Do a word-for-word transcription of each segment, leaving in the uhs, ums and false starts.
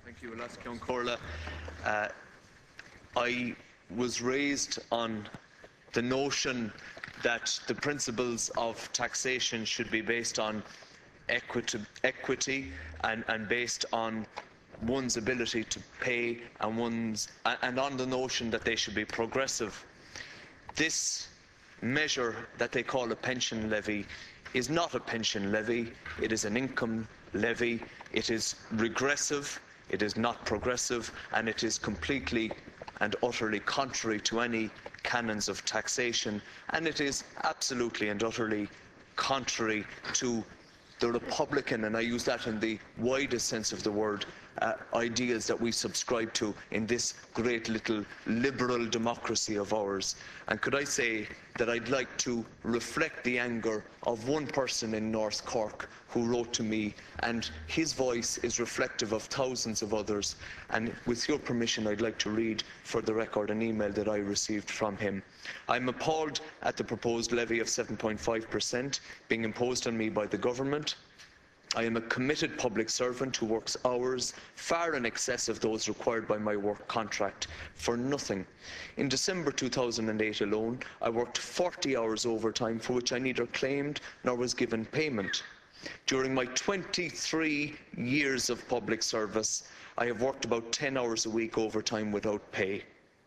Thank you, Alaska Ceann Comhairle. Uh, I was raised on the notion that the principles of taxation should be based on equity, equity and, and based on one's ability to pay and, one's, and on the notion that they should be progressive. This measure that they call a pension levy is not a pension levy, it is an income levy. It is regressive, it is not progressive, and it is completely and utterly contrary to any canons of taxation, and it is absolutely and utterly contrary to the Republican, and I use that in the widest sense of the word, uh, ideas that we subscribe to in this great little liberal democracy of ours. And could I say that I'd like to reflect the anger of one person in North Cork who wrote to me, and his voice is reflective of thousands of others. And with your permission, I'd like to read for the record an email that I received from him. I'm appalled at the proposed levy of seven point five percent being imposed on me by the government. I am a committed public servant who works hours far in excess of those required by my work contract for nothing. In December two thousand eight alone, I worked forty hours overtime for which I neither claimed nor was given payment. During my twenty-three years of public service, I have worked about ten hours a week overtime without pay.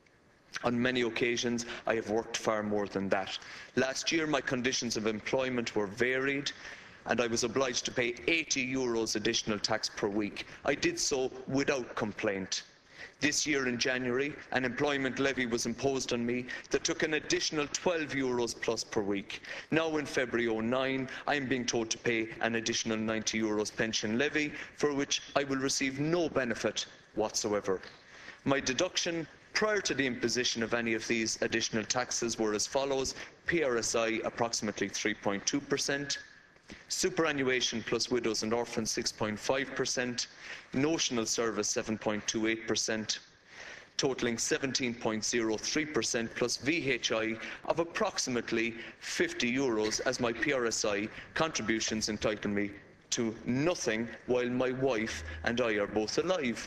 On many occasions, I have worked far more than that. Last year, my conditions of employment were varied, and I was obliged to pay eighty euros additional tax per week. I did so without complaint. This year in January, an employment levy was imposed on me that took an additional twelve euros plus per week. Now in February oh nine, I am being told to pay an additional ninety euros pension levy, for which I will receive no benefit whatsoever. My deduction prior to the imposition of any of these additional taxes were as follows: P R S I approximately three point two percent, superannuation plus widows and orphans six point five percent, notional service seven point two eight percent, totaling seventeen point zero three percent plus V H I of approximately fifty euros, as my P R S I contributions entitle me to nothing while my wife and I are both alive.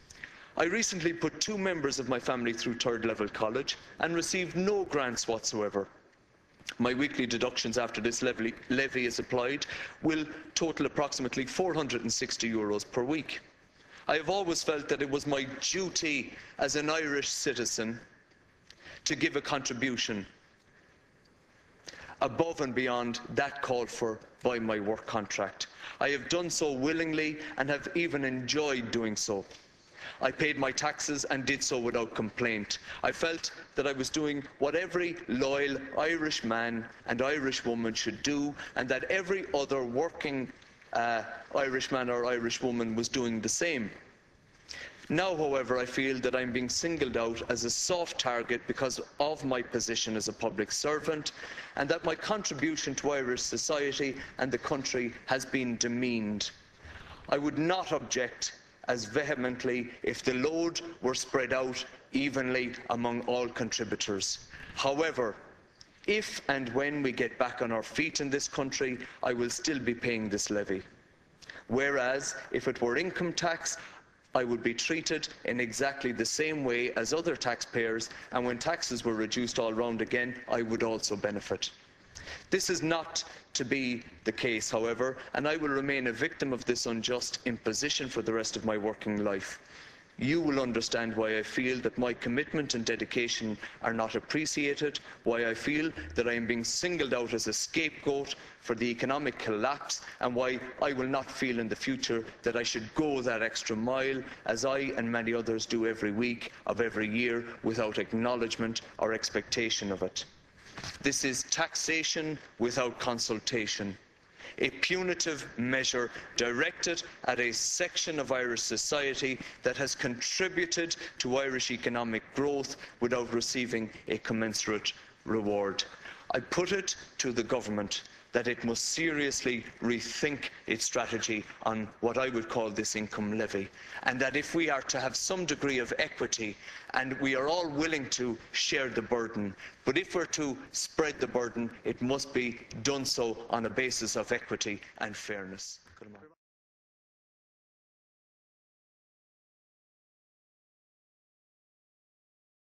I recently put two members of my family through third level college and received no grants whatsoever. My weekly deductions after this levy, levy is applied will total approximately four hundred and sixty euros per week. I have always felt that it was my duty as an Irish citizen to give a contribution above and beyond that called for by my work contract. I have done so willingly and have even enjoyed doing so. I paid my taxes and did so without complaint. I felt that I was doing what every loyal Irish man and Irish woman should do, and that every other working uh, Irish man or Irish woman was doing the same. Now, however, I feel that I'm being singled out as a soft target because of my position as a public servant, and that my contribution to Irish society and the country has been demeaned. I would not object as vehemently if the load were spread out evenly among all contributors. However, if and when we get back on our feet in this country, I will still be paying this levy. Whereas, if it were income tax, I would be treated in exactly the same way as other taxpayers, and when taxes were reduced all round again, I would also benefit. This is not to be the case, however, and I will remain a victim of this unjust imposition for the rest of my working life. You will understand why I feel that my commitment and dedication are not appreciated, why I feel that I am being singled out as a scapegoat for the economic collapse, and why I will not feel in the future that I should go that extra mile, as I and many others do every week of every year, without acknowledgement or expectation of it. This is taxation without consultation, a punitive measure directed at a section of Irish society that has contributed to Irish economic growth without receiving a commensurate reward. I put it to the government that it must seriously rethink its strategy on what I would call this income levy, and that if we are to have some degree of equity, and we are all willing to share the burden, but if we're to spread the burden, it must be done so on a basis of equity and fairness.